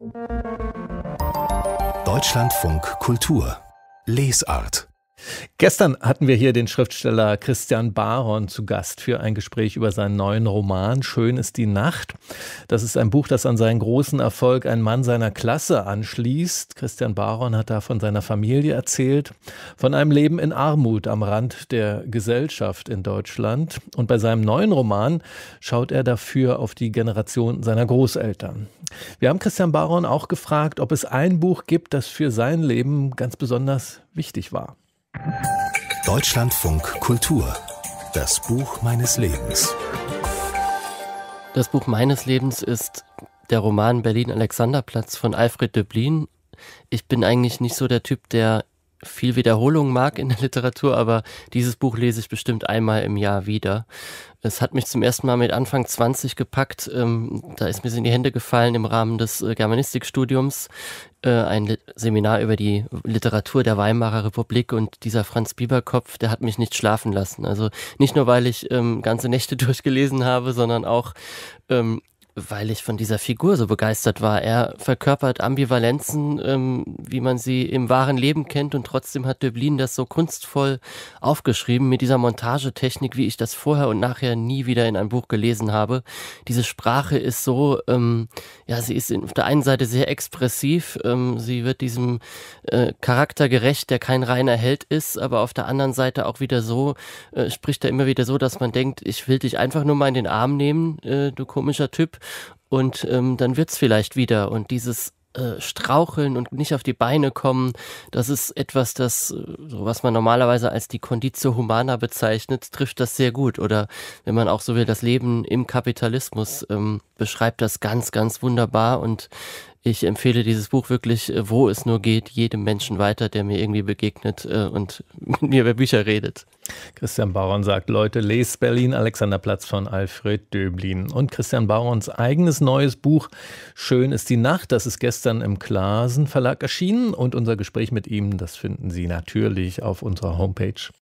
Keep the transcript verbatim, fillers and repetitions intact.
Deutschlandfunk Kultur Lesart. Gestern hatten wir hier den Schriftsteller Christian Baron zu Gast für ein Gespräch über seinen neuen Roman Schön ist die Nacht. Das ist ein Buch, das an seinen großen Erfolg Ein Mann seiner Klasse anschließt. Christian Baron hat da von seiner Familie erzählt, von einem Leben in Armut am Rand der Gesellschaft in Deutschland. Und bei seinem neuen Roman schaut er dafür auf die Generation seiner Großeltern. Wir haben Christian Baron auch gefragt, ob es ein Buch gibt, das für sein Leben ganz besonders wichtig war. Deutschlandfunk Kultur. Das Buch meines Lebens. Das Buch meines Lebens ist der Roman Berlin-Alexanderplatz von Alfred Döblin. Ich bin eigentlich nicht so der Typ, der viel Wiederholung mag in der Literatur, aber dieses Buch lese ich bestimmt einmal im Jahr wieder. Es hat mich zum ersten Mal mit Anfang zwanzig gepackt. Ähm, da ist mir in die Hände gefallen im Rahmen des äh, Germanistikstudiums. Äh, ein Li- Seminar über die Literatur der Weimarer Republik, und dieser Franz Bieberkopf, der hat mich nicht schlafen lassen. Also nicht nur, weil ich ähm, ganze Nächte durchgelesen habe, sondern auch ähm, weil ich von dieser Figur so begeistert war. Er verkörpert Ambivalenzen, ähm, wie man sie im wahren Leben kennt, und trotzdem hat Döblin das so kunstvoll aufgeschrieben mit dieser Montagetechnik, wie ich das vorher und nachher nie wieder in einem Buch gelesen habe. Diese Sprache ist so, ähm, ja, sie ist auf der einen Seite sehr expressiv, ähm, sie wird diesem äh, Charakter gerecht, der kein reiner Held ist, aber auf der anderen Seite auch wieder so, äh, spricht er immer wieder so, dass man denkt, ich will dich einfach nur mal in den Arm nehmen, äh, du komischer Typ. Und ähm, dann wird's vielleicht wieder. Und dieses äh, Straucheln und nicht auf die Beine kommen, das ist etwas, das, so was man normalerweise als die Conditio Humana bezeichnet, trifft das sehr gut. Oder wenn man auch so will, das Leben im Kapitalismus ähm, beschreibt das ganz, ganz wunderbar. Und ich empfehle dieses Buch wirklich, wo es nur geht, jedem Menschen weiter, der mir irgendwie begegnet äh, und mit mir über Bücher redet. Christian Baron sagt, Leute, lest Berlin-Alexanderplatz von Alfred Döblin. Und Christian Barons eigenes neues Buch Schön ist die Nacht, das ist gestern im Clasen Verlag erschienen. Und unser Gespräch mit ihm, das finden Sie natürlich auf unserer Homepage.